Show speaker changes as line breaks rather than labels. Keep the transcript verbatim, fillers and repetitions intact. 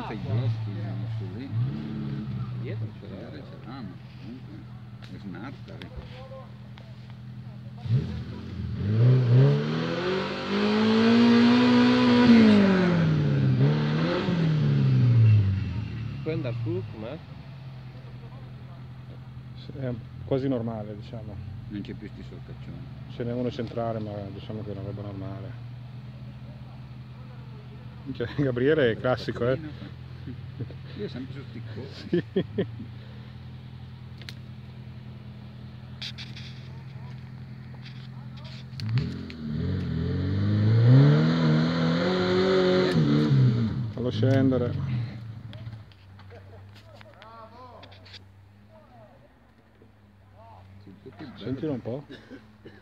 senza i blocchi, messo lì.
Dietro
Ce l'ha, ce l'ha, ma comunque è smart.
Puoi andare su, com'è?
È quasi normale, diciamo.
Non c'è più sti sorcaccioni.
Ce n'è uno centrale, ma diciamo che è una roba normale. Minchia, Gabriele è classico, eh?
Io sempre su sti cosi.
Sì. Fallo scendere. Sentilo un po'.